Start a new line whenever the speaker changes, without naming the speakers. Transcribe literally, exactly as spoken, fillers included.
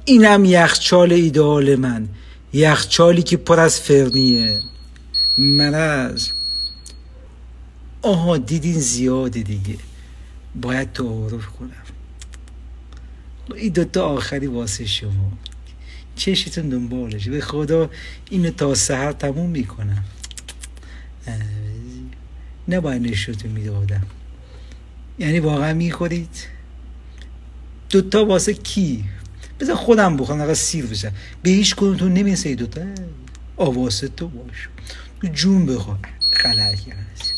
اینم یخچال ایدئال من، یخچالی که پر از فرنیه. مرض آها دیدین زیاده دیگه، باید تعارف کنم. این دوتا آخری واسه شما، چشتون دنبالشه. به خدا اینو تا سحر تموم میکنم. نباید نشوتون میدادم. یعنی واقعا میخورید؟ دوتا واسه کی؟ بذار خودم بخورم نقدر سیر بشم. به هیچ کدومتون نمیرسه دوتا. آواسه تو باش، تو جون بخور. غلط کرد.